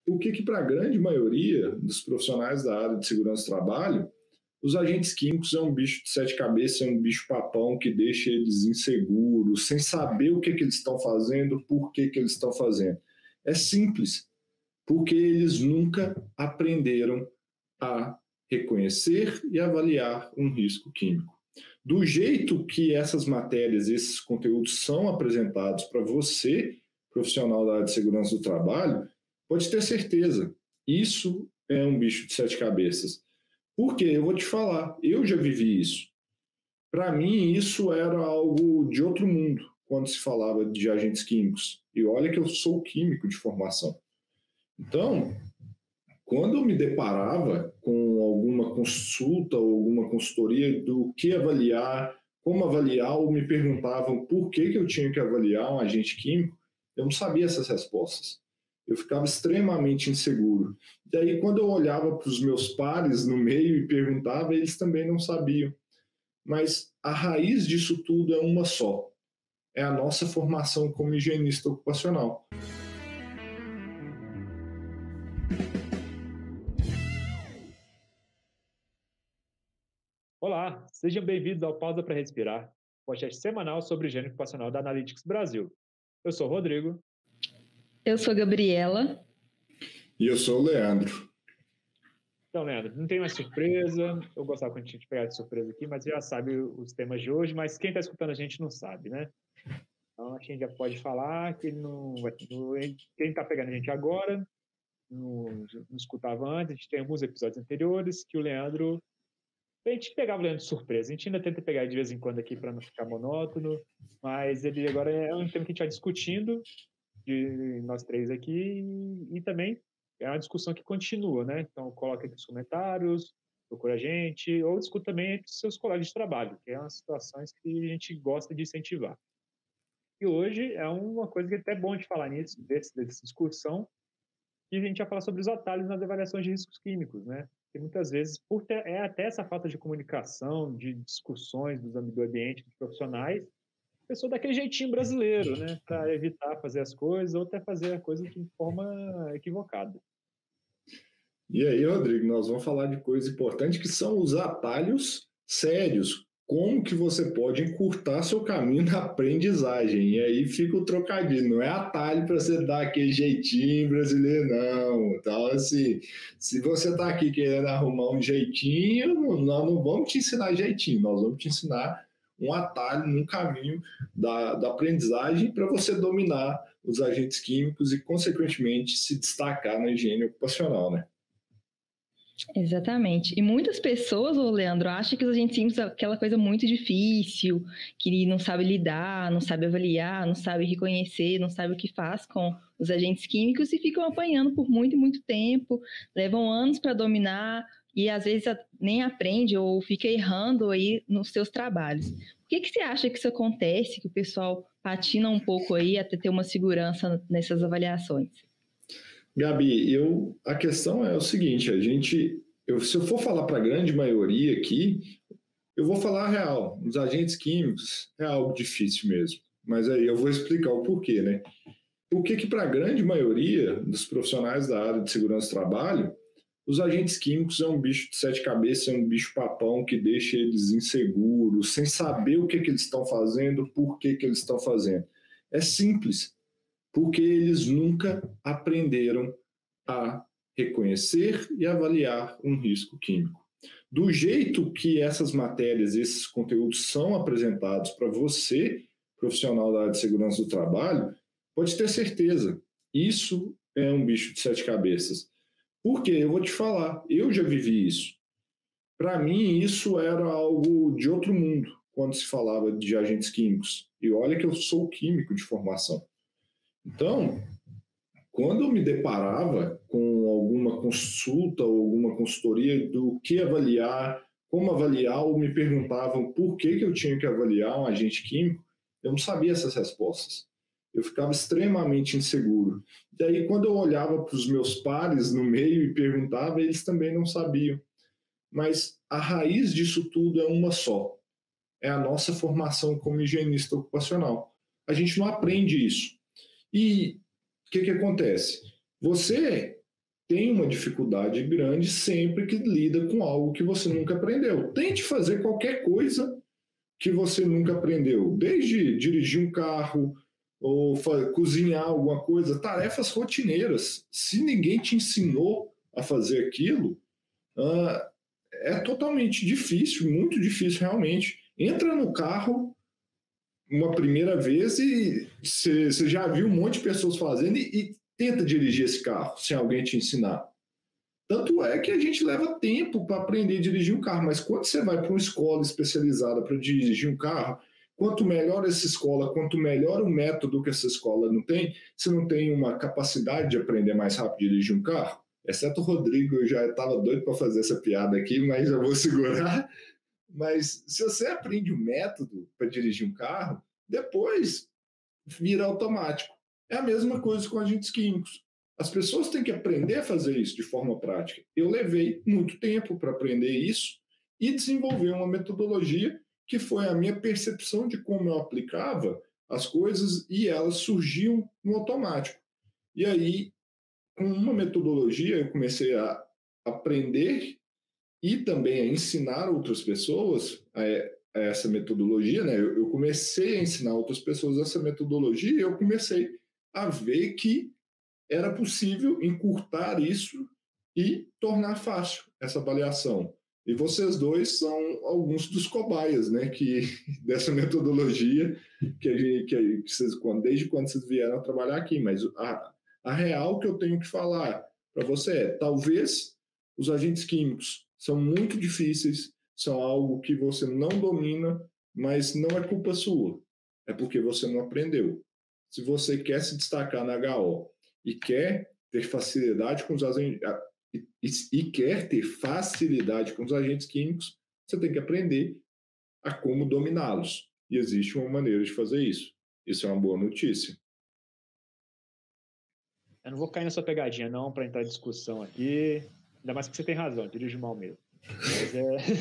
por que para a grande maioria dos profissionais da área de segurança do trabalho, os agentes químicos é um bicho de sete cabeças, é um bicho papão que deixa eles inseguros, sem saber o que eles estão fazendo, por que eles estão fazendo. É simples, porque eles nunca aprenderam a reconhecer e avaliar um risco químico. Do jeito que essas matérias, esses conteúdos são apresentados para você, profissional da área de segurança do trabalho, pode ter certeza, isso é um bicho de sete cabeças. Porque eu vou te falar, eu já vivi isso. Para mim, isso era algo de outro mundo, quando se falava de agentes químicos. E olha que eu sou químico de formação. Então, quando eu me deparava com alguma consulta ou alguma consultoria do que avaliar, como avaliar, ou me perguntavam por que eu tinha que avaliar um agente químico, eu não sabia essas respostas. Eu ficava extremamente inseguro. E aí, quando eu olhava para os meus pares no meio e perguntava, eles também não sabiam. Mas a raiz disso tudo é uma só. É a nossa formação como higienista ocupacional. Olá, sejam bem-vindos ao Pausa para Respirar, podcast semanal sobre higiene ocupacional da Analytics Brasil. Eu sou o Rodrigo. Eu sou a Gabriela. E eu sou o Leandro. Então, Leandro, não tem mais surpresa. Eu gostava quando a gente pegar de surpresa aqui, mas já sabe os temas de hoje, mas quem está escutando a gente não sabe, né? Então, a gente já pode falar que quem está pegando a gente agora não escutava antes. A gente tem alguns episódios anteriores que o Leandro... A gente pegava o Leandro de surpresa. A gente ainda tenta pegar de vez em quando aqui para não ficar monótono, mas ele agora é um tema que a gente vai discutindo, de nós três aqui, e também é uma discussão que continua, né? Então, coloca aqui nos comentários, procura a gente, ou discuta também entre seus colegas de trabalho, que é umas situações que a gente gosta de incentivar. E hoje é uma coisa que é até bom de falar nisso, dessa discussão, que a gente vai falar sobre os atalhos nas avaliações de riscos químicos, né? Porque muitas vezes, até essa falta de comunicação, de discussões do ambiente dos profissionais, a pessoa dá aquele jeitinho brasileiro, né? Para evitar fazer as coisas ou até fazer a coisa de forma equivocada. E aí, Rodrigo, nós vamos falar de coisa importante que são os atalhos sérios. Como que você pode encurtar seu caminho na aprendizagem? E aí fica o trocadilho, não é atalho para você dar aquele jeitinho brasileiro, não. Então, assim, se você está aqui querendo arrumar um jeitinho, nós não vamos te ensinar jeitinho, nós vamos te ensinar um atalho num caminho da aprendizagem para você dominar os agentes químicos e, consequentemente, se destacar na higiene ocupacional, né? Exatamente. E muitas pessoas, Leandro, acham que os agentes químicos é aquela coisa muito difícil, que não sabe lidar, não sabe avaliar, não sabe reconhecer, não sabe o que faz com os agentes químicos e ficam apanhando por muito e muito tempo, levam anos para dominar e às vezes nem aprende ou fica errando aí nos seus trabalhos. Por que você acha que isso acontece, que o pessoal patina um pouco aí até ter uma segurança nessas avaliações? Gabi, a questão é o seguinte, se eu for falar para a grande maioria aqui, eu vou falar a real. Os agentes químicos é algo difícil mesmo, mas aí eu vou explicar o porquê, né? Por que para a grande maioria dos profissionais da área de segurança do trabalho, os agentes químicos é um bicho de sete cabeças, é um bicho papão que deixa eles inseguros, sem saber o que eles estão fazendo, por que eles estão fazendo. É simples. Porque eles nunca aprenderam a reconhecer e avaliar um risco químico. Do jeito que essas matérias, esses conteúdos são apresentados para você, profissional da área de segurança do trabalho, pode ter certeza, isso é um bicho de sete cabeças. Porque eu vou te falar, eu já vivi isso. Para mim, isso era algo de outro mundo, quando se falava de agentes químicos. E olha que eu sou químico de formação. Então, quando eu me deparava com alguma consulta ou alguma consultoria do que avaliar, como avaliar, ou me perguntavam por que eu tinha que avaliar um agente químico, eu não sabia essas respostas. Eu ficava extremamente inseguro. E aí, quando eu olhava para os meus pares no meio e perguntava, eles também não sabiam. Mas a raiz disso tudo é uma só. É a nossa formação como higienista ocupacional. A gente não aprende isso. E o que acontece? Você tem uma dificuldade grande sempre que lida com algo que você nunca aprendeu. Tente fazer qualquer coisa que você nunca aprendeu, desde dirigir um carro ou cozinhar alguma coisa, tarefas rotineiras. Se ninguém te ensinou a fazer aquilo, é totalmente difícil, muito difícil realmente. Entra no carro uma primeira vez e você já viu um monte de pessoas fazendo e tenta dirigir esse carro sem alguém te ensinar. Tanto é que a gente leva tempo para aprender a dirigir um carro, mas quando você vai para uma escola especializada para dirigir um carro, quanto melhor essa escola, quanto melhor o método que essa escola não tem, você não tem uma capacidade de aprender mais rápido a dirigir um carro. Exceto o Rodrigo, eu já estava doido para fazer essa piada aqui, mas já vou segurar. Mas se você aprende o método para dirigir um carro, depois vira automático. É a mesma coisa com agentes químicos. As pessoas têm que aprender a fazer isso de forma prática. Eu levei muito tempo para aprender isso e desenvolver uma metodologia que foi a minha percepção de como eu aplicava as coisas e elas surgiam no automático. E aí, com uma metodologia, eu comecei a aprender e também a ensinar outras pessoas a essa metodologia, né? Eu comecei a ensinar outras pessoas essa metodologia e eu comecei a ver que era possível encurtar isso e tornar fácil essa avaliação. E vocês dois são alguns dos cobaias, né, dessa metodologia que vocês, desde quando vocês vieram trabalhar aqui. Mas a real que eu tenho que falar para você é, talvez os agentes químicos são muito difíceis, são algo que você não domina, mas não é culpa sua. É porque você não aprendeu. Se você quer se destacar na HO e quer ter facilidade com os agentes, químicos, você tem que aprender a como dominá-los. E existe uma maneira de fazer isso. Isso é uma boa notícia. Eu não vou cair nessa pegadinha, não, para entrar em discussão aqui. Ainda mais que você tem razão, eu dirijo mal mesmo. Mas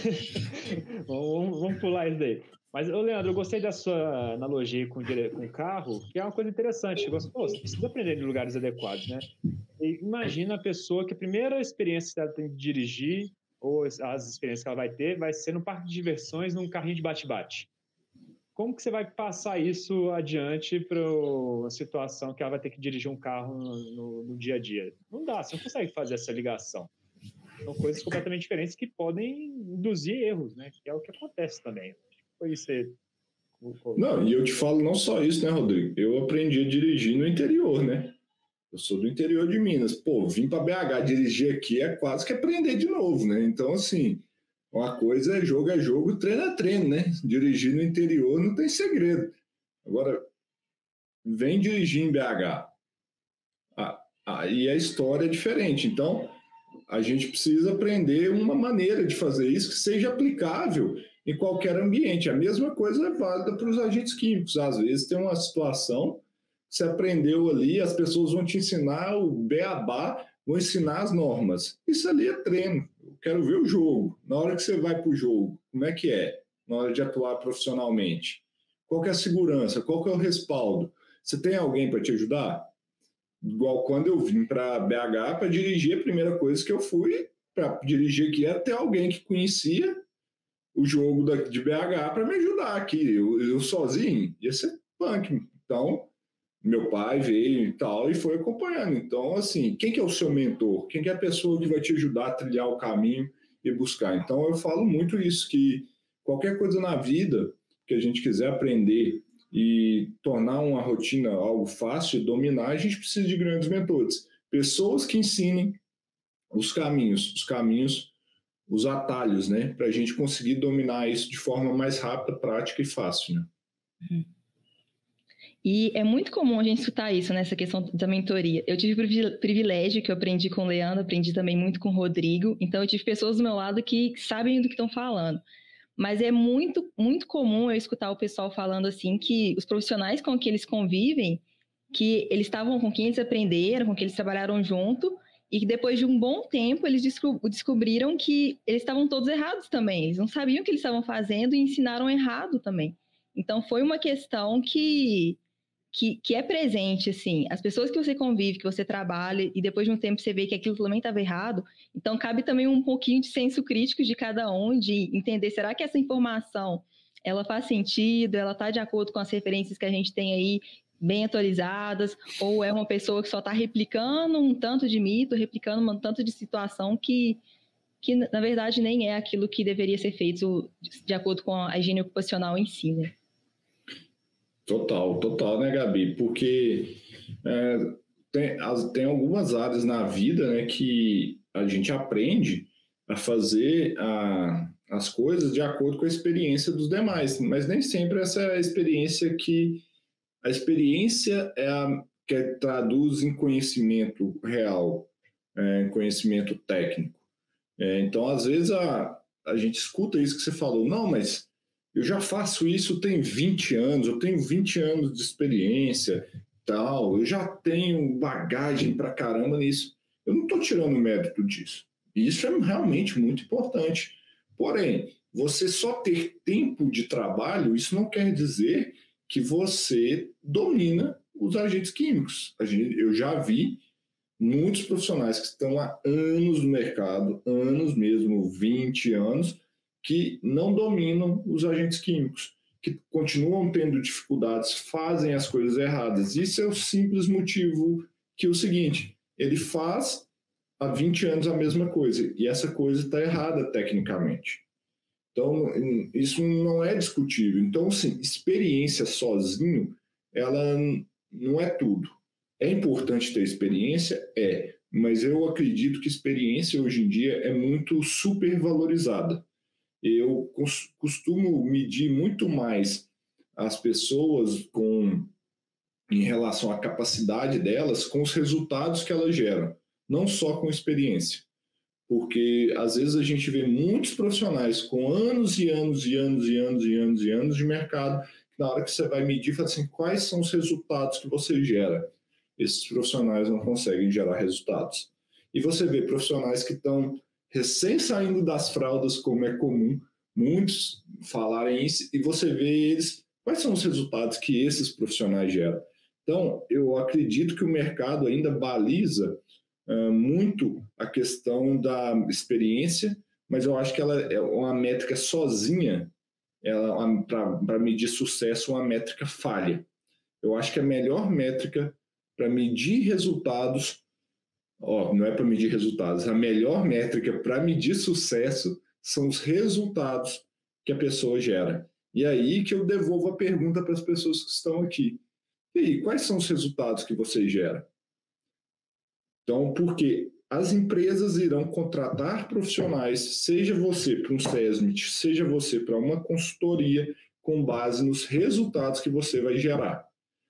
vamos pular isso daí. Mas, Leandro, eu gostei da sua analogia com o carro, que é uma coisa interessante. Você precisa aprender em lugares adequados, né? E imagina a pessoa que a primeira experiência que ela tem de dirigir, ou as experiências que ela vai ter, vai ser no parque de diversões, num carrinho de bate-bate. Como que você vai passar isso adiante para uma situação que ela vai ter que dirigir um carro no dia a dia? Não dá, você não consegue fazer essa ligação. São coisas completamente diferentes que podem induzir erros, né? Que é o que acontece também. Foi isso aí. Não, e eu te falo não só isso, né, Rodrigo? Eu aprendi a dirigir no interior, né? Eu sou do interior de Minas. Pô, vim para BH dirigir aqui é quase que aprender de novo, né? Então, assim, uma coisa é jogo, treino é treino, né? Dirigir no interior não tem segredo. Agora, vem dirigir em BH. Aí a história é diferente. Então, a gente precisa aprender uma maneira de fazer isso que seja aplicável em qualquer ambiente. A mesma coisa é válida para os agentes químicos. Às vezes tem uma situação, você aprendeu ali, as pessoas vão te ensinar o beabá, vão ensinar as normas. Isso ali é treino. Eu quero ver o jogo. Na hora que você vai para o jogo, como é que é? Na hora de atuar profissionalmente. Qual que é a segurança? Qual que é o respaldo? Você tem alguém para te ajudar? Igual quando eu vim para BH para dirigir, a primeira coisa que eu fui para dirigir aqui era ter alguém que conhecia o jogo de BH para me ajudar aqui. Eu sozinho ia ser punk. Então, meu pai veio e tal e foi acompanhando. Então, assim, quem que é o seu mentor? Quem que é a pessoa que vai te ajudar a trilhar o caminho e buscar? Então, eu falo muito isso, que qualquer coisa na vida que a gente quiser aprender e tornar uma rotina algo fácil de dominar, a gente precisa de grandes mentores. Pessoas que ensinem os caminhos, os atalhos, né? Para a gente conseguir dominar isso de forma mais rápida, prática e fácil, né? E é muito comum a gente escutar isso, nessa questão da mentoria. Eu tive o privilégio que eu aprendi com o Leandro, aprendi também muito com o Rodrigo. Então, eu tive pessoas do meu lado que sabem do que estão falando. Mas é muito, muito comum eu escutar o pessoal falando assim que os profissionais com que eles convivem, que eles estavam com quem eles aprenderam, com quem eles trabalharam junto, e que depois de um bom tempo eles descobriram que eles estavam todos errados também. Eles não sabiam o que eles estavam fazendo e ensinaram errado também. Então foi uma questão que que é presente, assim, as pessoas que você convive, que você trabalha, e depois de um tempo você vê que aquilo também estava errado, então cabe também um pouquinho de senso crítico de cada um, de entender, será que essa informação, ela faz sentido, ela está de acordo com as referências que a gente tem aí, bem atualizadas, ou é uma pessoa que só está replicando um tanto de mito, replicando um tanto de situação que na verdade nem é aquilo que deveria ser feito de acordo com a higiene ocupacional em si, né? Total, né, Gabi? Porque tem algumas áreas na vida, né, que a gente aprende a fazer as coisas de acordo com a experiência dos demais, mas nem sempre essa é a experiência que... A experiência é a que traduz em conhecimento real, conhecimento técnico. Então, às vezes, a gente escuta isso que você falou, não, mas eu já faço isso tem 20 anos, eu tenho 20 anos de experiência, tal, eu já tenho bagagem pra caramba nisso. Eu não estou tirando mérito disso. E isso é realmente muito importante. Porém, você só ter tempo de trabalho, isso não quer dizer que você domina os agentes químicos. Eu já vi muitos profissionais que estão há anos no mercado, anos mesmo, 20 anos, que não dominam os agentes químicos, que continuam tendo dificuldades, fazem as coisas erradas. Isso é o simples motivo que é o seguinte, ele faz há 20 anos a mesma coisa, e essa coisa está errada tecnicamente. Então, isso não é discutível. Então, assim, experiência sozinho, ela não é tudo. É importante ter experiência? Mas eu acredito que experiência hoje em dia é muito supervalorizada. Eu costumo medir muito mais as pessoas em relação à capacidade delas com os resultados que elas geram, não só com experiência. Porque às vezes a gente vê muitos profissionais com anos e anos e anos e anos e anos e anos de mercado, na hora que você vai medir, fala assim, quais são os resultados que você gera? Esses profissionais não conseguem gerar resultados. E você vê profissionais que estão recém saindo das fraldas, como é comum, muitos falarem isso, e você vê eles, quais são os resultados que esses profissionais geram. Então, eu acredito que o mercado ainda baliza muito a questão da experiência, mas eu acho que ela é uma métrica sozinha, para medir sucesso, uma métrica falha. Eu acho que a melhor métrica para medir resultados, não é para medir resultados, a melhor métrica para medir sucesso são os resultados que a pessoa gera. E aí que eu devolvo a pergunta para as pessoas que estão aqui. E aí, quais são os resultados que você gera? Então, porque as empresas irão contratar profissionais, seja você para um SESMIT, seja você para uma consultoria, com base nos resultados que você vai gerar.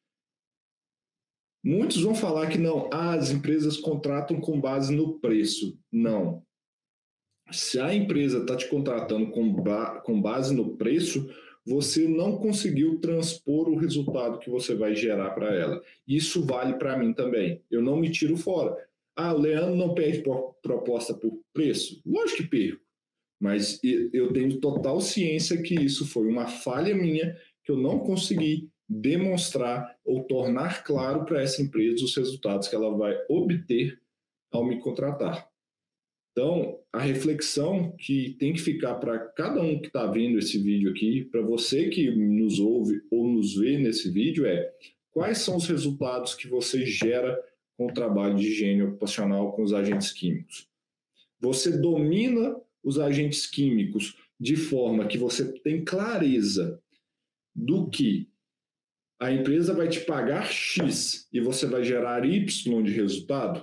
Muitos vão falar que não, as empresas contratam com base no preço. Não. Se a empresa está te contratando com base no preço, você não conseguiu transpor o resultado que você vai gerar para ela. Isso vale para mim também. Eu não me tiro fora. O Leandro não pede proposta por preço? Lógico que perco. Mas eu tenho total ciência que isso foi uma falha minha, que eu não consegui demonstrar ou tornar claro para essa empresa os resultados que ela vai obter ao me contratar. Então, a reflexão que tem que ficar para cada um que está vendo esse vídeo aqui, para você que nos ouve ou nos vê nesse vídeo, quais são os resultados que você gera com o trabalho de higiene ocupacional com os agentes químicos? Você domina os agentes químicos de forma que você tem clareza do que a empresa vai te pagar X e você vai gerar Y de resultado?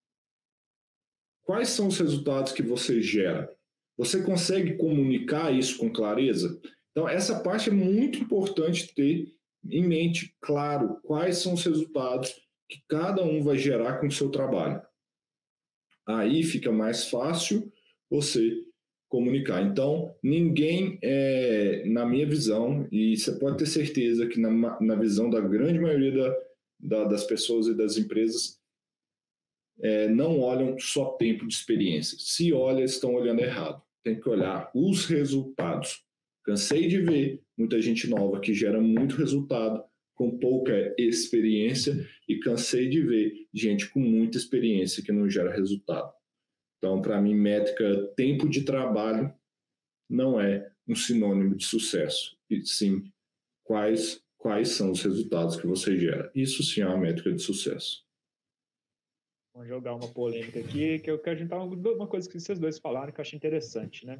Quais são os resultados que você gera? Você consegue comunicar isso com clareza? Então, essa parte é muito importante ter em mente, claro, quais são os resultados que cada um vai gerar com o seu trabalho. Aí fica mais fácil você comunicar. Então, ninguém, na minha visão, e você pode ter certeza que na visão da grande maioria das pessoas e das empresas, não olham só tempo de experiência. Se olham, estão olhando errado. Tem que olhar os resultados. Cansei de ver muita gente nova que gera muito resultado com pouca experiência e cansei de ver gente com muita experiência que não gera resultado. Então, para mim, métrica tempo de trabalho não é um sinônimo de sucesso, e sim quais são os resultados que você gera. Isso sim é uma métrica de sucesso. Vamos jogar uma polêmica aqui, que eu quero juntar uma coisa que vocês dois falaram que eu achei interessante, né?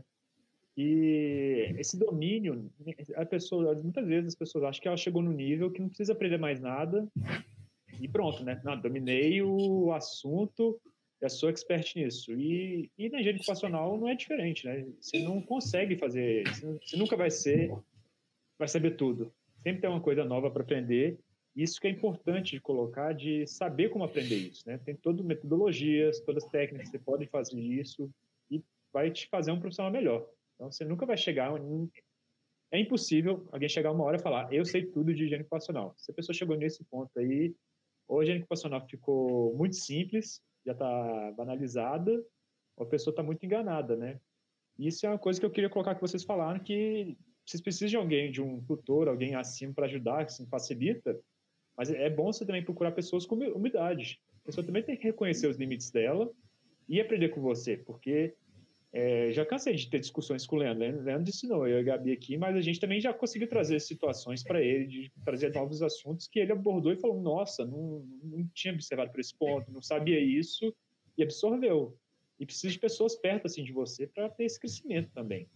E esse domínio, muitas vezes as pessoas acham que ela chegou no nível que não precisa aprender mais nada e pronto, né? Não, dominei o assunto, eu sou expert nisso. E na engenharia ocupacional não é diferente, né? Você não consegue fazer, você nunca vai saber tudo. Sempre tem uma coisa nova para aprender. Isso que é importante de colocar, de saber como aprender isso, né? Tem todas metodologias, todas as técnicas, você pode fazer isso e vai te fazer um profissional melhor. Então, você nunca vai chegar... É impossível alguém chegar uma hora e falar, eu sei tudo de higiene ocupacional. Se a pessoa chegou nesse ponto aí, ou a higiene ocupacional ficou muito simples, já está banalizada, ou a pessoa está muito enganada, né? Isso é uma coisa que eu queria colocar que vocês falaram, que vocês precisam de alguém, de um tutor, alguém acima para ajudar, que isso facilita, mas é bom você também procurar pessoas com humildade. A pessoa também tem que reconhecer os limites dela e aprender com você, porque já cansei de ter discussões com o Leandro. O Leandro ensinou eu e a Gabi aqui, mas a gente também já conseguiu trazer situações para ele, de trazer novos assuntos que ele abordou e falou, nossa, não tinha observado por esse ponto, não sabia isso, e absorveu. E precisa de pessoas perto assim, de você para ter esse crescimento também.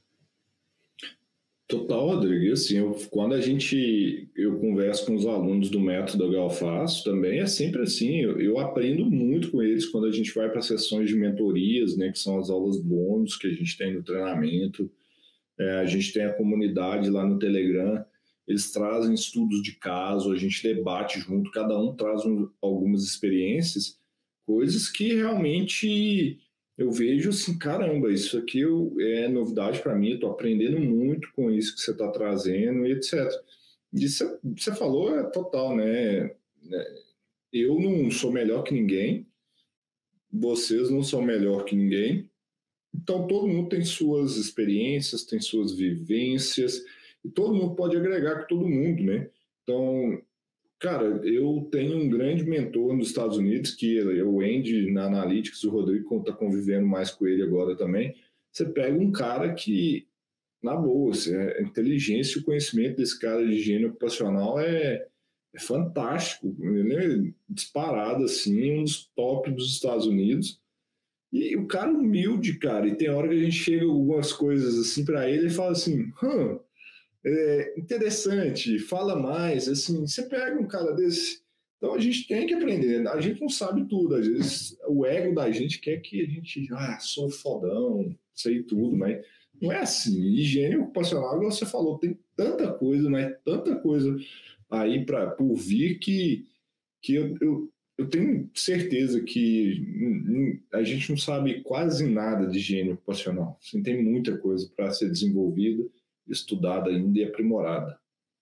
Total, Rodrigo. E assim, quando eu converso com os alunos do método Galfaço, também é sempre assim, eu aprendo muito com eles quando a gente vai para sessões de mentorias, né, que são as aulas bônus que a gente tem no treinamento. A gente tem a comunidade lá no Telegram, eles trazem estudos de caso, a gente debate junto, cada um traz algumas experiências, coisas que realmente eu vejo assim, caramba, isso aqui é novidade para mim, estou aprendendo muito com isso que você está trazendo e etc. Isso você falou é total, né? Eu não sou melhor que ninguém, vocês não são melhor que ninguém, então todo mundo tem suas experiências, tem suas vivências, e todo mundo pode agregar com todo mundo, né? Então, cara, eu tenho um grande mentor nos Estados Unidos, que é o Andy, na Analytics, o Rodrigo está convivendo mais com ele agora também. Você pega um cara que, na boa, a inteligência e o conhecimento desse cara de higiene ocupacional é fantástico. Ele é disparado, assim, um dos top dos Estados Unidos. E o cara humilde, cara, e tem hora que a gente chega algumas coisas assim para ele e fala assim, interessante, fala mais, assim, você pega um cara desse, então a gente tem que aprender, a gente não sabe tudo, às vezes o ego da gente quer que a gente, sou fodão, sei tudo, mas não é assim. Higiene ocupacional, como você falou, tem tanta coisa, né, tanta coisa aí por vir que eu tenho certeza que a gente não sabe quase nada de higiene ocupacional, assim, tem muita coisa para ser desenvolvida, estudada ainda e aprimorada.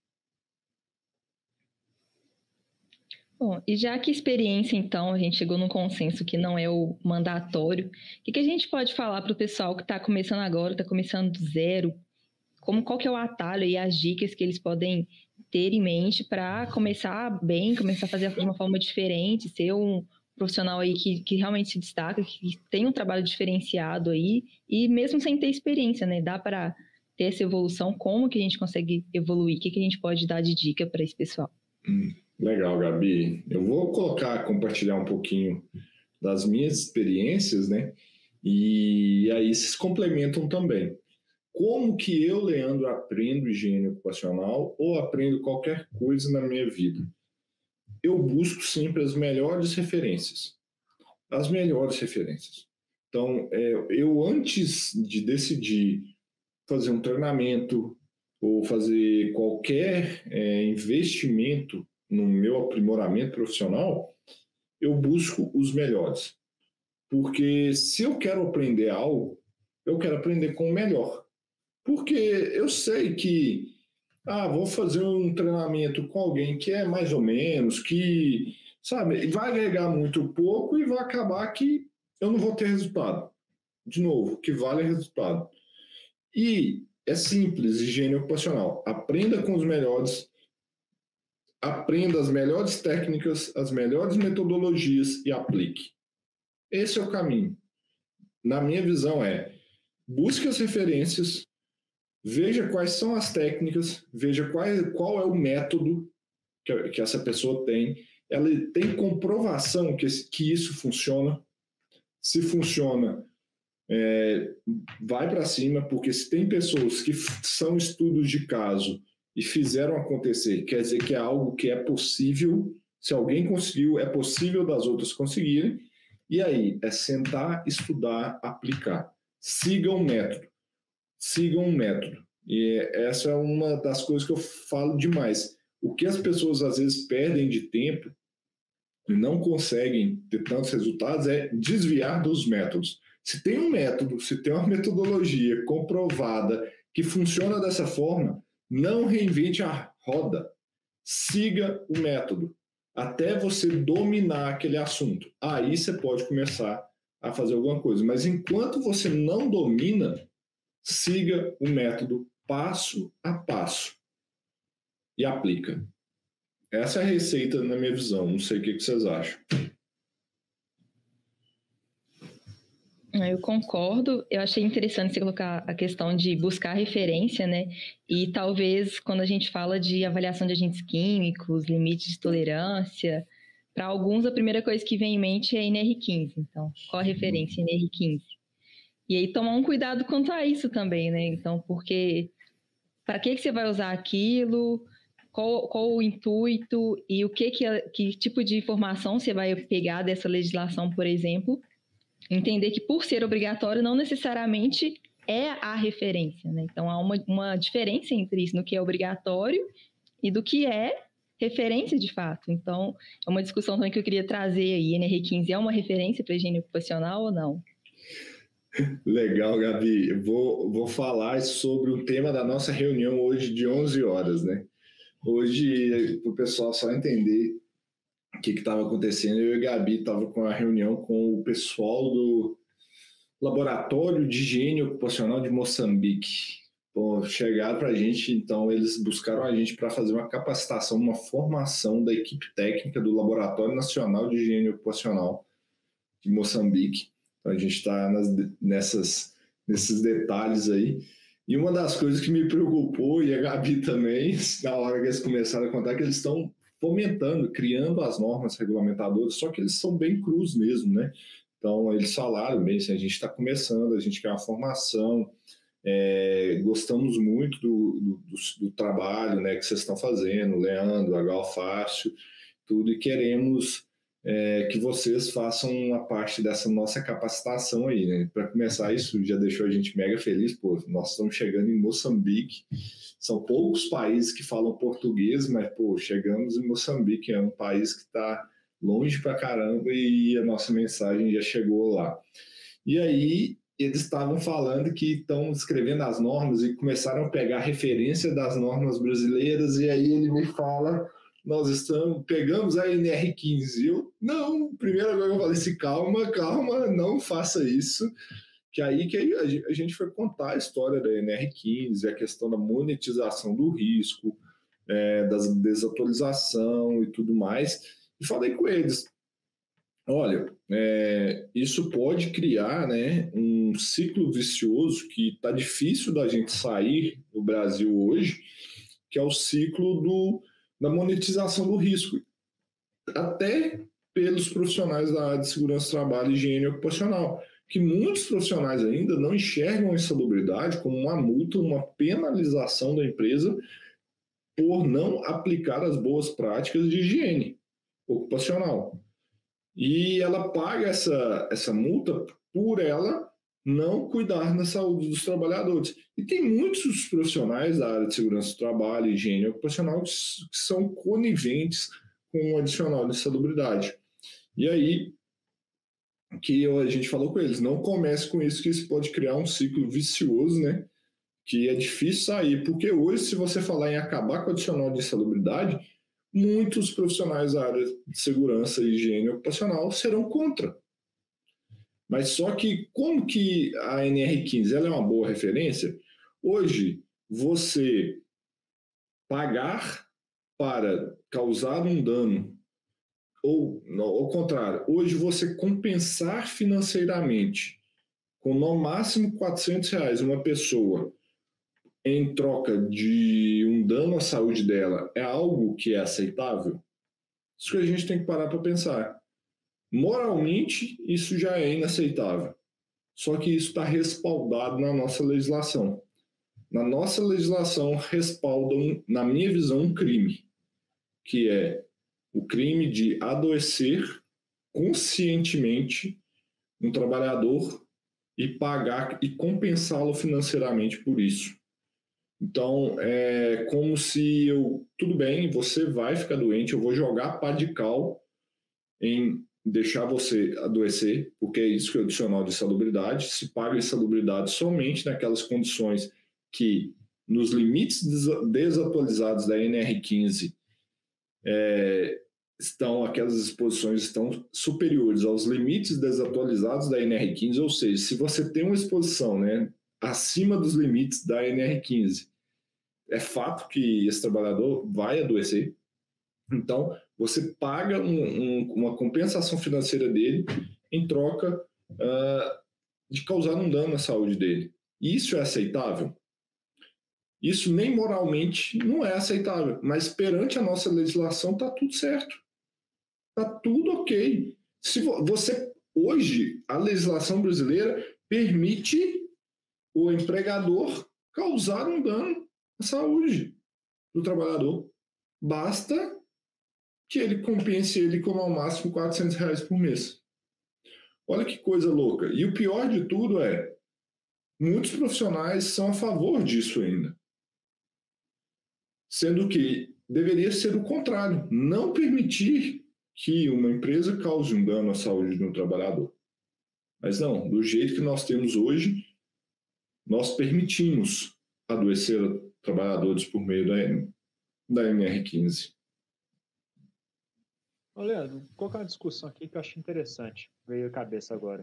Bom, e já que experiência, então, a gente chegou num consenso que não é o mandatório, o que a gente pode falar para o pessoal que está começando agora, está começando do zero? Qual que é o atalho e as dicas que eles podem ter em mente para começar bem, começar a fazer de uma forma diferente, ser um profissional aí que realmente se destaca, que tem um trabalho diferenciado aí, e mesmo sem ter experiência, né? Dá para ter essa evolução, como que a gente consegue evoluir? O que a gente pode dar de dica para esse pessoal? Legal, Gabi. Eu vou compartilhar um pouquinho das minhas experiências, né? E aí se complementam também. Como que eu, Leandro, aprendo higiene ocupacional ou aprendo qualquer coisa na minha vida? Eu busco sempre as melhores referências. As melhores referências. Então, eu antes de decidir fazer um treinamento ou fazer qualquer investimento no meu aprimoramento profissional, eu busco os melhores. Porque se eu quero aprender algo, eu quero aprender com o melhor. Porque eu sei que vou fazer um treinamento com alguém que é mais ou menos, que, sabe, vai agregar muito pouco e vai acabar que eu não vou ter resultado. De novo, que vale resultado. E é simples, higiene ocupacional. Aprenda com os melhores, aprenda as melhores técnicas, as melhores metodologias e aplique. Esse é o caminho. Na minha visão busque as referências, veja quais são as técnicas, veja qual é o método que essa pessoa tem. Ela tem comprovação que isso funciona. Se funciona, vai para cima, porque se tem pessoas que são estudos de caso e fizeram acontecer, quer dizer que é algo que é possível. Se alguém conseguiu, é possível das outras conseguirem. E aí, é sentar, estudar, aplicar. Siga um método. E essa é uma das coisas que eu falo demais. O que as pessoas às vezes perdem de tempo e não conseguem ter tantos resultados é desviar dos métodos. Se tem um método, se tem uma metodologia comprovada que funciona dessa forma, não reinvente a roda. Siga o método até você dominar aquele assunto. Aí você pode começar a fazer alguma coisa. Mas enquanto você não domina, siga o método passo a passo e aplica. Essa é a receita na minha visão. Não sei o que vocês acham. Eu concordo. Eu achei interessante você colocar a questão de buscar referência, né? E talvez quando a gente fala de avaliação de agentes químicos, limites de tolerância, para alguns a primeira coisa que vem em mente é NR15. Então, qual a referência? NR15. E aí tomar um cuidado quanto a isso também, né? Então, porque para que você vai usar aquilo? Qual o intuito e que tipo de informação você vai pegar dessa legislação, por exemplo? Entender que por ser obrigatório não necessariamente é a referência, né? Então há uma diferença entre isso, no que é obrigatório e do que é referência de fato. Então é uma discussão também que eu queria trazer aí. NR15 é uma referência para higiene ocupacional ou não? Legal, Gabi. Vou falar sobre o tema da nossa reunião hoje de 11 horas, né? Hoje, para o pessoal só entender o que estava acontecendo, eu e a Gabi estava com a reunião com o pessoal do Laboratório de Higiene Ocupacional de Moçambique. Bom, chegaram para a gente, então eles buscaram a gente para fazer uma capacitação, uma formação da equipe técnica do Laboratório Nacional de Higiene Ocupacional de Moçambique. Então a gente está nesses detalhes aí. E uma das coisas que me preocupou, e a Gabi também, na hora que eles começaram a contar, que eles estão fomentando, criando as normas regulamentadoras, só que eles são bem crus mesmo, né? Então, eles falaram bem, assim, a gente está começando, a gente quer uma formação, gostamos muito do trabalho, né, que vocês estão fazendo, Leandro, Alfácio, tudo, e queremos que vocês façam uma parte dessa nossa capacitação aí, né? Para começar, isso já deixou a gente mega feliz, pô, nós estamos chegando em Moçambique, são poucos países que falam português, mas, pô, chegamos em Moçambique, é um país que está longe pra caramba e a nossa mensagem já chegou lá. E aí, eles estavam falando que estão escrevendo as normas e começaram a pegar referência das normas brasileiras, e aí ele me fala, nós pegamos a NR15. Eu, não, primeiro agora eu falei assim, calma, não faça isso. Que aí a gente foi contar a história da NR15, a questão da monetização do risco, da desatualização e tudo mais. E falei com eles, olha, isso pode criar, né, um ciclo vicioso que está difícil da gente sair no Brasil hoje, que é o ciclo da monetização do risco, até pelos profissionais da área de segurança do trabalho e higiene ocupacional, que muitos profissionais ainda não enxergam a insalubridade como uma multa, uma penalização da empresa por não aplicar as boas práticas de higiene ocupacional. E ela paga essa multa por ela não cuidar da saúde dos trabalhadores. E tem muitos profissionais da área de segurança do trabalho e higiene ocupacional que são coniventes com o adicional de insalubridade. E aí, que a gente falou com eles, não comece com isso, que isso pode criar um ciclo vicioso, né? Que é difícil sair, porque hoje, se você falar em acabar com o adicional de insalubridade, muitos profissionais da área de segurança e higiene ocupacional serão contra. Mas só que, como que a NR15 ela é uma boa referência, hoje, você pagar para causar um dano, ou ao contrário, hoje você compensar financeiramente com no máximo R$400 uma pessoa em troca de um dano à saúde dela é algo que é aceitável? Isso que a gente tem que parar para pensar. Moralmente, isso já é inaceitável. Só que isso está respaldado na nossa legislação. Na nossa legislação respaldam, na minha visão, um crime, que é o crime de adoecer conscientemente um trabalhador e pagar e compensá-lo financeiramente por isso. Então, é como se tudo bem, você vai ficar doente, eu vou jogar pá de cal em deixar você adoecer, porque é isso que é o adicional de insalubridade, se paga insalubridade somente naquelas condições que, nos limites desatualizados da NR15, aquelas exposições estão superiores aos limites desatualizados da NR15, ou seja, se você tem uma exposição, né, acima dos limites da NR15, é fato que esse trabalhador vai adoecer. Então, você paga uma compensação financeira dele em troca de causar um dano à saúde dele. Isso é aceitável? Isso nem moralmente não é aceitável, mas perante a nossa legislação está tudo certo. Está tudo ok. Se você, hoje, a legislação brasileira permite o empregador causar um dano à saúde do trabalhador. Basta que ele compense ele com ao máximo R$400 por mês. Olha que coisa louca. E o pior de tudo é, muitos profissionais são a favor disso ainda. Sendo que deveria ser o contrário, não permitir que uma empresa cause um dano à saúde de um trabalhador. Mas não, do jeito que nós temos hoje, nós permitimos adoecer trabalhadores por meio da NR15. Leandro, vou colocar uma discussão aqui que eu acho interessante, veio à cabeça agora.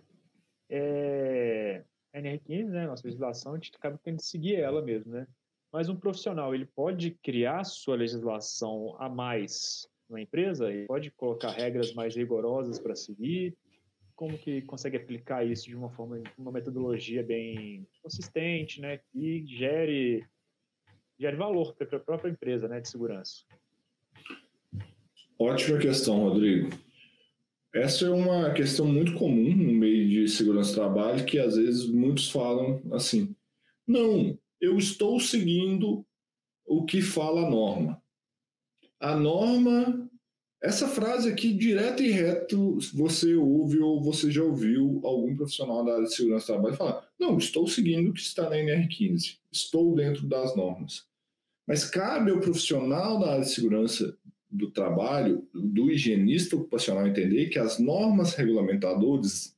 A NR15, né, nossa legislação, a gente acaba tendo que seguir ela mesmo, né? Mas um profissional, ele pode criar sua legislação a mais na empresa? Ele pode colocar regras mais rigorosas para seguir? Como que consegue aplicar isso de uma metodologia bem consistente, né, que gere valor para a própria empresa, né, de segurança? Ótima questão, Rodrigo. Essa é uma questão muito comum no meio de segurança do trabalho, que às vezes muitos falam assim, não, eu estou seguindo o que fala a norma. A norma, essa frase aqui, direto e reto, você ouve ou você já ouviu algum profissional da área de segurança do trabalho falar, não, estou seguindo o que está na NR15, estou dentro das normas. Mas cabe ao profissional da área de segurança do trabalho, do higienista ocupacional, entender que as normas regulamentadoras,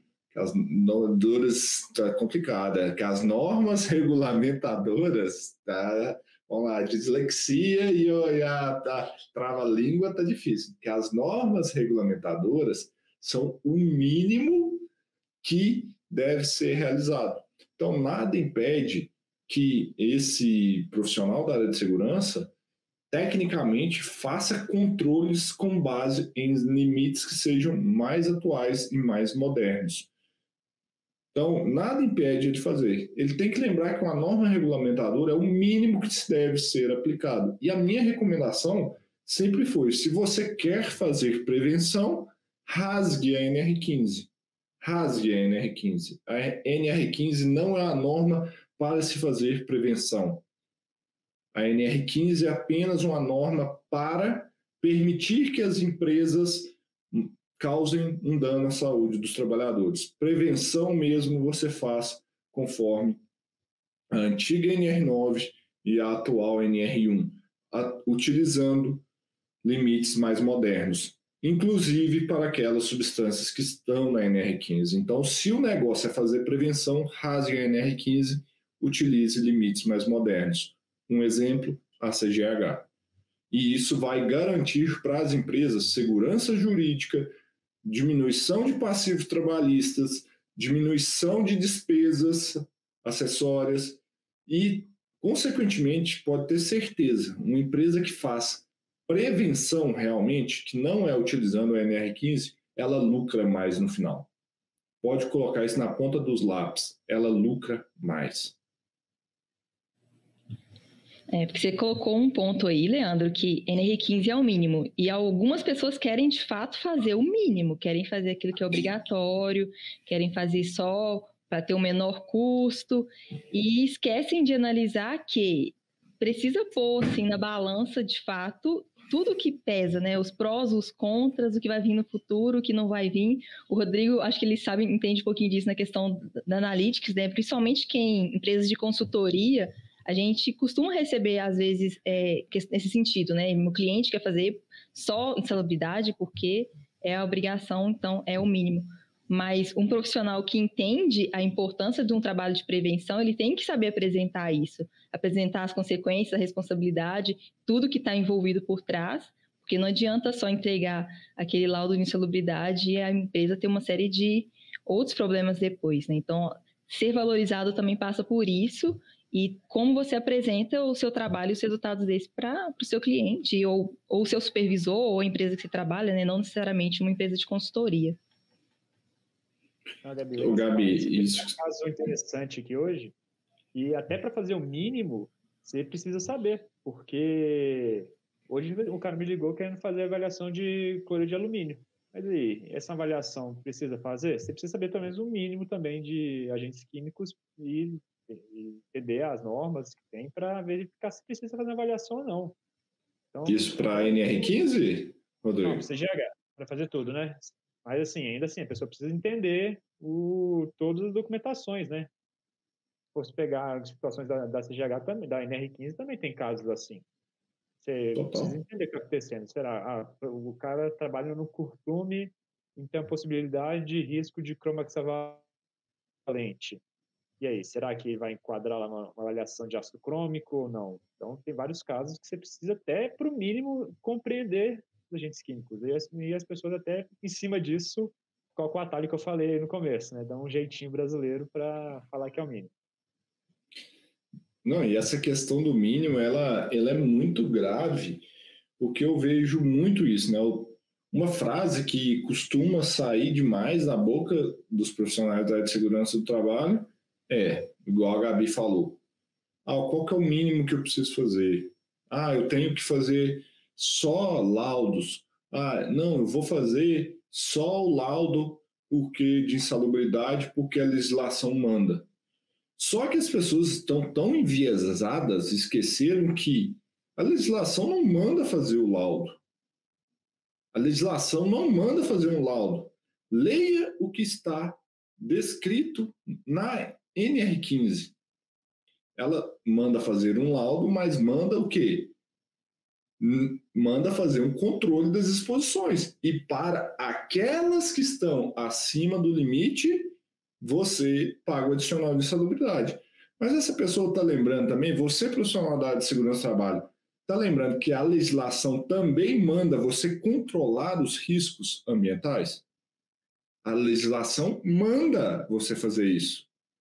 tá complicada, que as normas regulamentadoras, tá, vamos lá, dislexia e a trava-língua tá difícil, que as normas regulamentadoras são o mínimo que deve ser realizado. Então, nada impede que esse profissional da área de segurança tecnicamente faça controles com base em limites que sejam mais atuais e mais modernos. Então, nada impede de fazer. Ele tem que lembrar que uma norma regulamentadora é o mínimo que deve ser aplicado. E a minha recomendação sempre foi, se você quer fazer prevenção, rasgue a NR15. Rasgue a NR15. A NR15 não é a norma para se fazer prevenção. A NR15 é apenas uma norma para permitir que as empresas causem um dano à saúde dos trabalhadores. Prevenção mesmo você faz conforme a antiga NR9 e a atual NR1, utilizando limites mais modernos, inclusive para aquelas substâncias que estão na NR15. Então, se o negócio é fazer prevenção, rasgue a NR15, utilize limites mais modernos. Um exemplo, a CGH. E isso vai garantir para as empresas segurança jurídica, diminuição de passivos trabalhistas, diminuição de despesas acessórias e, consequentemente, pode ter certeza, uma empresa que faz prevenção realmente, que não é utilizando o NR15, ela lucra mais no final. Pode colocar isso na ponta dos lápis, ela lucra mais. Porque você colocou um ponto aí, Leandro, que NR15 é o mínimo. E algumas pessoas querem, de fato, fazer o mínimo. Querem fazer aquilo que é obrigatório, querem fazer só para ter um menor custo. E esquecem de analisar que precisa pôr, assim, na balança, de fato, tudo que pesa, né? Os prós, os contras, o que vai vir no futuro, o que não vai vir. O Rodrigo, acho que ele entende um pouquinho disso na questão da Analytics, né? Principalmente empresas de consultoria, a gente costuma receber, às vezes, nesse sentido, né? Meu cliente quer fazer só insalubridade porque é a obrigação, então é o mínimo. Mas um profissional que entende a importância de um trabalho de prevenção, ele tem que saber apresentar isso, apresentar as consequências, a responsabilidade, tudo que está envolvido por trás, porque não adianta só entregar aquele laudo de insalubridade e a empresa ter uma série de outros problemas depois, né? Então, ser valorizado também passa por isso. E como você apresenta o seu trabalho e os resultados desse para o seu cliente, ou o seu supervisor, ou a empresa que você trabalha, né? Não necessariamente uma empresa de consultoria. Gabi, isso é um caso interessante aqui hoje, e até para fazer o mínimo, você precisa saber, porque hoje o cara me ligou querendo fazer a avaliação de cloreto de alumínio. Mas aí, essa avaliação precisa fazer? Você precisa saber pelo menos um mínimo também de agentes químicos e entender as normas que tem para verificar se precisa fazer uma avaliação ou não. Então, isso para NR15, Rodrigo? Não, CGH, para fazer tudo, né? Mas assim, ainda assim, a pessoa precisa entender todas as documentações, né? Se fosse pegar as situações da CGH também, da NR15 também tem casos assim. Você precisa entender o que está acontecendo. Será? O cara trabalha no curtume, então a possibilidade de risco de cromo hexavalente. E aí, será que vai enquadrar lá uma avaliação de ácido crômico ou não? Então, tem vários casos que você precisa até, para o mínimo, compreender os agentes químicos. E as pessoas até, em cima disso, colocam o atalho que eu falei no começo, né? Dá um jeitinho brasileiro para falar que é o mínimo. Não, e essa questão do mínimo, ela é muito grave, porque eu vejo muito isso, né? Uma frase que costuma sair demais da boca dos profissionais da área de segurança do trabalho igual a Gabi falou, qual que é o mínimo que eu preciso fazer? Eu tenho que fazer só laudos. Não, eu vou fazer só o laudo de insalubridade porque a legislação manda. Só que as pessoas estão tão enviesadas, esqueceram que a legislação não manda fazer o laudo. A legislação não manda fazer um laudo. Leia o que está descrito na NR15. Ela manda fazer um laudo, mas manda o quê? Manda fazer um controle das exposições. E para aquelas que estão acima do limite, você paga o adicional de insalubridade. Mas essa pessoa está lembrando também, você profissional da área de segurança do trabalho, está lembrando que a legislação também manda você controlar os riscos ambientais? A legislação manda você fazer isso.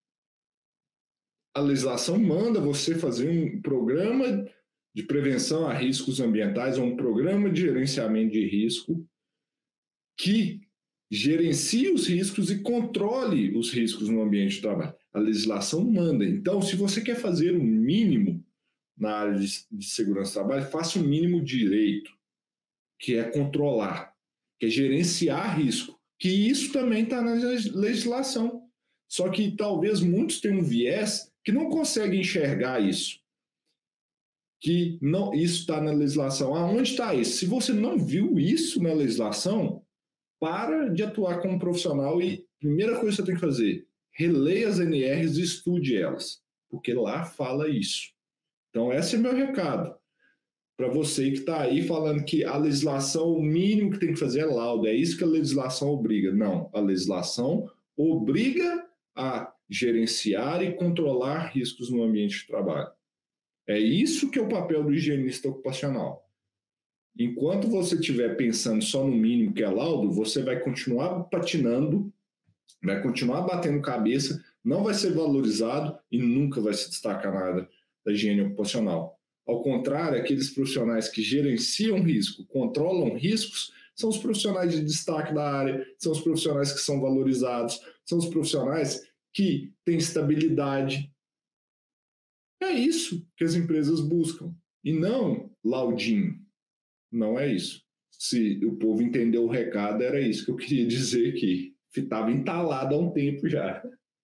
A legislação manda você fazer um programa de prevenção a riscos ambientais ou um programa de gerenciamento de risco que gerencie os riscos e controle os riscos no ambiente de trabalho. A legislação manda. Então, se você quer fazer um mínimo na área de segurança do trabalho, faça o mínimo direito, que é controlar, que é gerenciar risco, que isso também está na legislação. Só que talvez muitos tenham um viés que não conseguem enxergar isso. Que não, isso está na legislação. Aonde está isso? Se você não viu isso na legislação, para de atuar como profissional e a primeira coisa que você tem que fazer, releia as NRs e estude elas, porque lá fala isso. Então, esse é meu recado para você que está aí falando que a legislação, o mínimo que tem que fazer é laudo, é isso que a legislação obriga. Não, a legislação obriga a gerenciar e controlar riscos no ambiente de trabalho. É isso que é o papel do higienista ocupacional. Enquanto você estiver pensando só no mínimo que é laudo, você vai continuar patinando, vai continuar batendo cabeça, não vai ser valorizado e nunca vai se destacar nada da higiene ocupacional. Ao contrário, aqueles profissionais que gerenciam risco, controlam riscos, são os profissionais de destaque da área, são os profissionais que são valorizados, são os profissionais que têm estabilidade. É isso que as empresas buscam, e não laudinho. Não é isso. Se o povo entendeu o recado, era isso que eu queria dizer aqui. Estava entalado há um tempo já.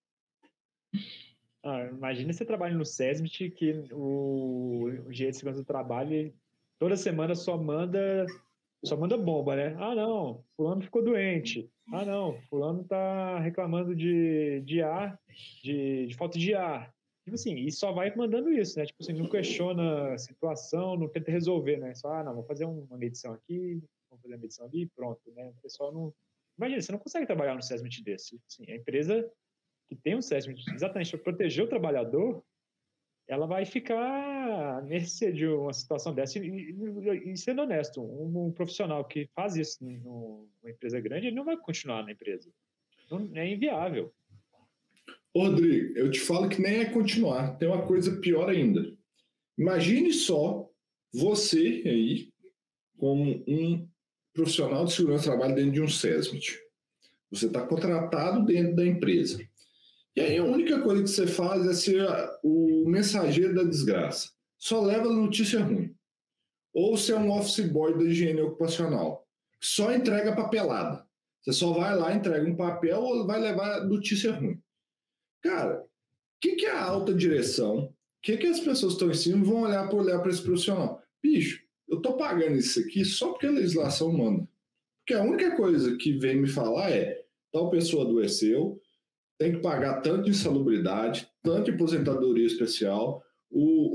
Imagina você trabalha no SESMIT, que o engenheiro de segurança do trabalho toda semana só manda bomba, né? Ah, não, fulano ficou doente. Ah, não, fulano tá reclamando de ar, de falta de ar. Tipo assim, e só vai mandando isso, né? Tipo assim, não questiona a situação, não tenta resolver, né? Só, não, vou fazer uma medição aqui, vou fazer uma medição ali, pronto, né? O pessoal não... Imagina, você não consegue trabalhar no SESMIT desse. Assim, a empresa que tem um SESMIT exatamente para proteger o trabalhador, ela vai ficar à mercê de uma situação dessa. E sendo honesto, um profissional que faz isso numa empresa grande, ele não vai continuar na empresa. Não, é inviável. Rodrigo, eu te falo que nem é continuar. Tem uma coisa pior ainda. Imagine só você aí como um profissional de segurança do trabalho dentro de um SESMIT. Você está contratado dentro da empresa. E aí a única coisa que você faz é ser o mensageiro da desgraça. Só leva notícia ruim. Ou você é um office boy da higiene ocupacional. Só entrega papelada. Você só vai lá, entrega um papel ou vai levar notícia ruim. Cara, o que é a alta direção? O que as pessoas estão em cima vão olhar para esse profissional? Bicho, eu estou pagando isso aqui só porque a legislação manda. Porque a única coisa que vem me falar é tal pessoa adoeceu, tem que pagar tanto de insalubridade, tanto de aposentadoria especial, o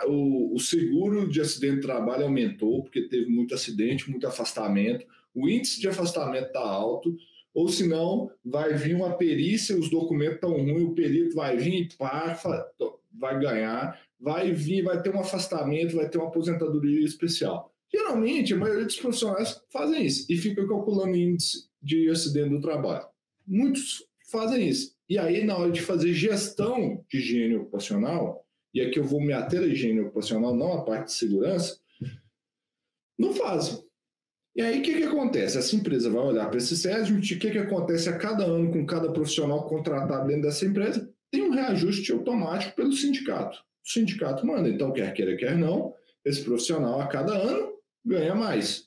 seguro de acidente de trabalho aumentou, porque teve muito acidente, muito afastamento, o índice de afastamento está alto, ou senão vai vir uma perícia, os documentos estão ruins, o perito vai vir e vai ganhar, vai vir, vai ter um afastamento, vai ter uma aposentadoria especial. Geralmente, a maioria dos profissionais fazem isso e fica calculando índice de acidente do trabalho. Muitos fazem isso. E aí, na hora de fazer gestão de higiene ocupacional, e aqui eu vou me ater à higiene ocupacional, não à parte de segurança, não fazem. E aí, o que acontece? Essa empresa vai olhar para esse SESMIT, o que acontece a cada ano com cada profissional contratado dentro dessa empresa? Tem um reajuste automático pelo sindicato. O sindicato manda, então, quer queira, quer não, esse profissional a cada ano ganha mais.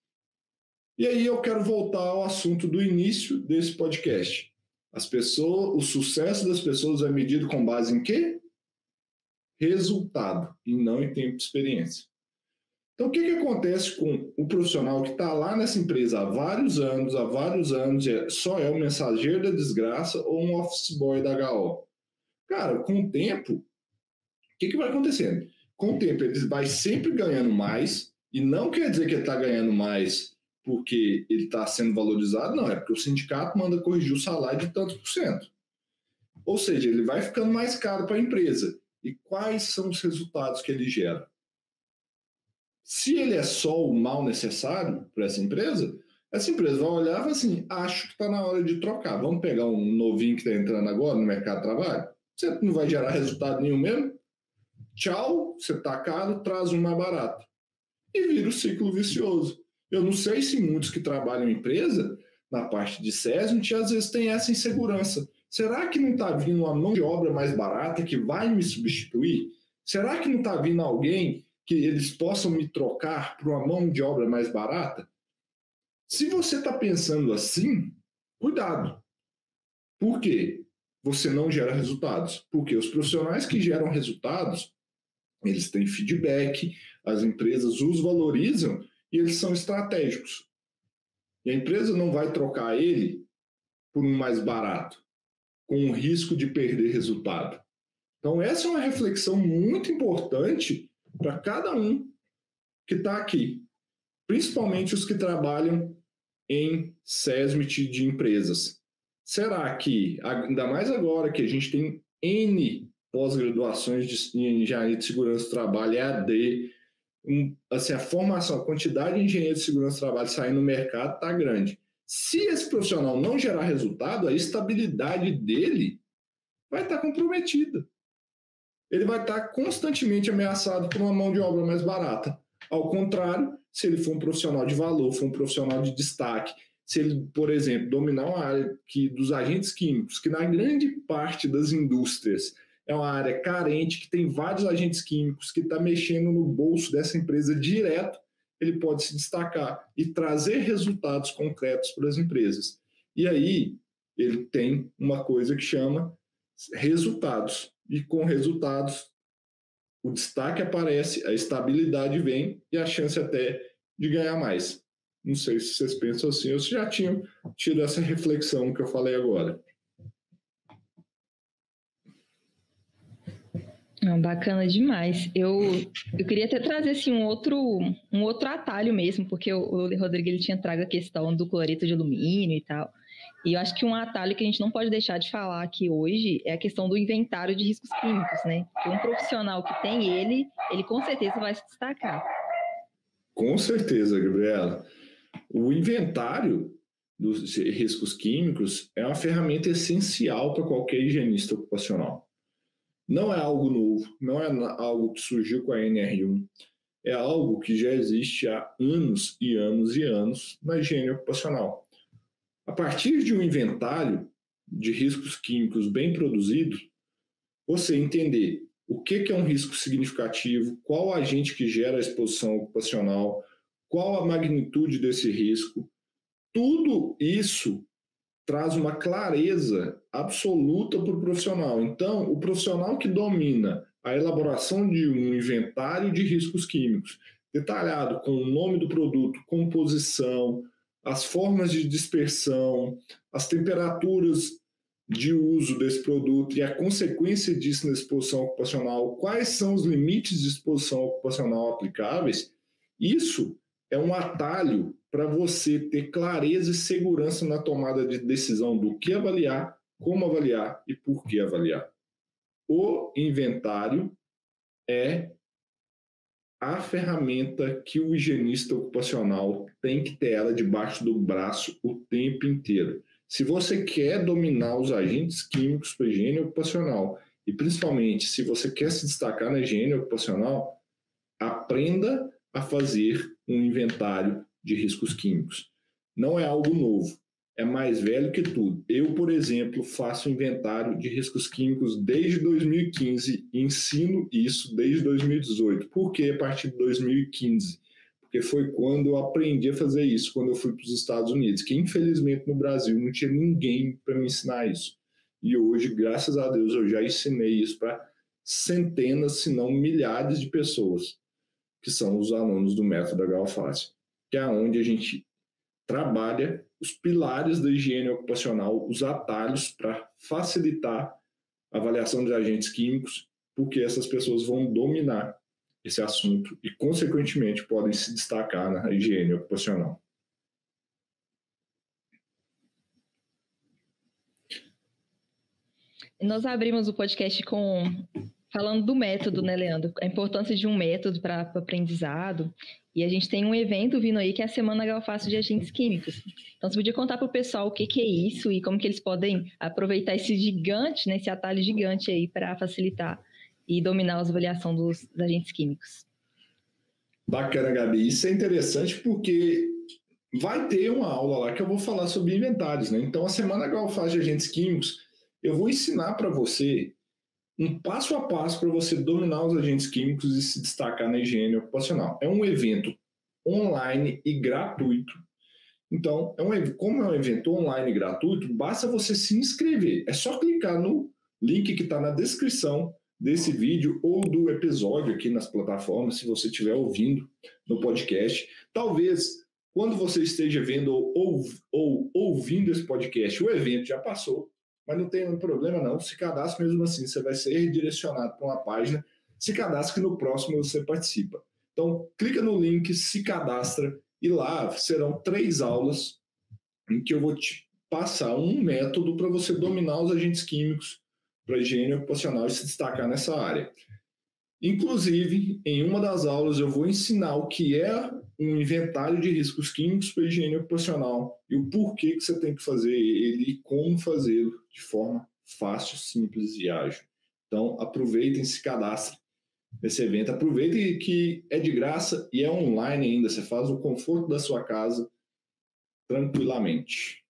E aí eu quero voltar ao assunto do início desse podcast. O sucesso das pessoas é medido com base em quê? Resultado, e não em tempo de experiência. Então, o que acontece com o profissional que está lá nessa empresa há vários anos, só é um mensageiro da desgraça ou um office boy da HO? Cara, com o tempo, o que vai acontecendo? Com o tempo, ele vai sempre ganhando mais, e não quer dizer que ele está ganhando mais porque ele está sendo valorizado, não, é porque o sindicato manda corrigir o salário de tantos por cento. Ou seja, ele vai ficando mais caro para a empresa. E quais são os resultados que ele gera? Se ele é só o mal necessário para essa empresa vai olhar e falar assim, acho que está na hora de trocar. Vamos pegar um novinho que está entrando agora no mercado de trabalho? Você não vai gerar resultado nenhum mesmo? Tchau, você está caro, traz um mais barato. E vira o ciclo vicioso. Eu não sei se muitos que trabalham em empresa, na parte de SESMIT, às vezes tem essa insegurança. Será que não está vindo uma mão de obra mais barata que vai me substituir? Será que não está vindo alguém que eles possam me trocar por uma mão de obra mais barata? Se você está pensando assim, cuidado. Por quê? Você não gera resultados. Porque os profissionais que geram resultados, eles têm feedback, as empresas os valorizam e eles são estratégicos. E a empresa não vai trocar ele por um mais barato, com o risco de perder resultado. Então, essa é uma reflexão muito importante para cada um que está aqui, principalmente os que trabalham em SESMIT de empresas. Será que, ainda mais agora que a gente tem N pós-graduações de engenharia de segurança do trabalho, EAD, assim, a formação, a quantidade de engenheiros de segurança do trabalho saindo no mercado está grande. Se esse profissional não gerar resultado, a estabilidade dele vai estar comprometida. ele vai estar constantemente ameaçado por uma mão de obra mais barata. Ao contrário, se ele for um profissional de valor, for um profissional de destaque, se ele, por exemplo, dominar uma área dos agentes químicos, que na grande parte das indústrias é uma área carente, que tem vários agentes químicos, que está mexendo no bolso dessa empresa direto, ele pode se destacar e trazer resultados concretos para as empresas. E aí ele tem uma coisa que chama resultados. E com resultados, o destaque aparece, a estabilidade vem e a chance até de ganhar mais. Não sei se vocês pensam assim, ou se já tinham tido essa reflexão que eu falei agora. Bacana demais. Eu queria até trazer assim, um outro atalho mesmo, porque o Rodrigo ele tinha trago a questão do cloreto de alumínio e tal. E eu acho que um atalho que a gente não pode deixar de falar aqui hoje é a questão do inventário de riscos químicos, né? Porque um profissional que tem ele com certeza vai se destacar. Com certeza, Gabriela. O inventário dos riscos químicos é uma ferramenta essencial para qualquer higienista ocupacional. Não é algo novo, não é algo que surgiu com a NR1, é algo que já existe há anos e anos e anos na higiene ocupacional. A partir de um inventário de riscos químicos bem produzido, você entender o que é um risco significativo, qual agente que gera a exposição ocupacional, qual a magnitude desse risco, tudo isso traz uma clareza absoluta para o profissional. Então, o profissional que domina a elaboração de um inventário de riscos químicos, detalhado com o nome do produto, composição, as formas de dispersão, as temperaturas de uso desse produto e a consequência disso na exposição ocupacional, quais são os limites de exposição ocupacional aplicáveis, isso é um atalho para você ter clareza e segurança na tomada de decisão do que avaliar, como avaliar e por que avaliar. O inventário é a ferramenta que o higienista ocupacional tem que ter ela debaixo do braço o tempo inteiro. Se você quer dominar os agentes químicos para a higiene ocupacional e principalmente se você quer se destacar na higiene ocupacional, aprenda a fazer um inventário de riscos químicos. Não é algo novo, é mais velho que tudo. Eu, por exemplo, faço inventário de riscos químicos desde 2015 e ensino isso desde 2018. Por que a partir de 2015? Porque foi quando eu aprendi a fazer isso, quando eu fui para os Estados Unidos, que infelizmente no Brasil não tinha ninguém para me ensinar isso. E hoje, graças a Deus, eu já ensinei isso para centenas, se não milhares de pessoas, que são os alunos do método Galfácio, que é onde a gente trabalha os pilares da higiene ocupacional, os atalhos para facilitar a avaliação dos agentes químicos, porque essas pessoas vão dominar esse assunto e, consequentemente, podem se destacar na higiene ocupacional. Nós abrimos o podcast falando do método, né, Leandro? A importância de um método para aprendizado. E a gente tem um evento vindo aí que é a Semana Galfácio de Agentes Químicos. Então, você podia contar para o pessoal o que é isso e como que eles podem aproveitar esse gigante, né, esse atalho gigante aí para facilitar e dominar a avaliação dos agentes químicos. Bacana, Gabi. Isso é interessante porque vai ter uma aula lá que eu vou falar sobre inventários, né? Então, a Semana Galfácio de Agentes Químicos, eu vou ensinar para você um passo a passo para você dominar os agentes químicos e se destacar na higiene ocupacional. É um evento online e gratuito. Então, como é um evento online e gratuito, basta você se inscrever. É só clicar no link que está na descrição desse vídeo ou do episódio aqui nas plataformas, se você estiver ouvindo no podcast. Talvez, quando você esteja vendo ou ouvindo esse podcast, o evento já passou, mas não tem problema não, se cadastre mesmo assim, você vai ser redirecionado para uma página, se cadastre que no próximo você participa. Então, clica no link, se cadastra, e lá serão 3 aulas em que eu vou te passar um método para você dominar os agentes químicos para a higiene ocupacional e se destacar nessa área. Inclusive, em uma das aulas eu vou ensinar o que é um inventário de riscos químicos para a higiene ocupacional e o porquê que você tem que fazer ele e como fazê-lo de forma fácil, simples e ágil. Então, aproveitem, se cadastrem nesse evento. Aproveitem que é de graça e é online ainda. Você faz o conforto da sua casa tranquilamente.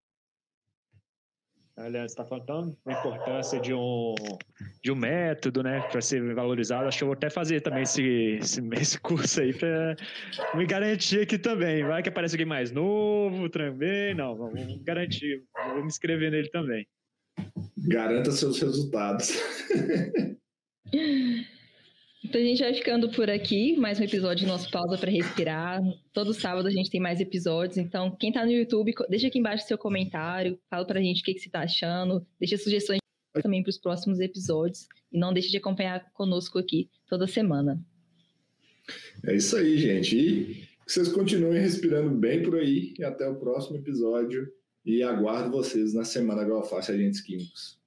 Aliás, está faltando a importância de um método, né, para ser valorizado. Acho que eu vou até fazer também esse curso aí para me garantir aqui também. Vai que aparece alguém mais novo também. Não, vamos garantir. Vou me inscrever nele também. Garanta seus resultados. Então a gente vai ficando por aqui, mais um episódio do nosso Pausa para Respirar. Todo sábado a gente tem mais episódios, então quem tá no YouTube, deixa aqui embaixo seu comentário, fala pra gente o que você tá achando, deixa sugestões também para os próximos episódios e não deixe de acompanhar conosco aqui toda semana. É isso aí, gente. E que vocês continuem respirando bem por aí e até o próximo episódio e aguardo vocês na Semana Agroalface Agentes Químicos.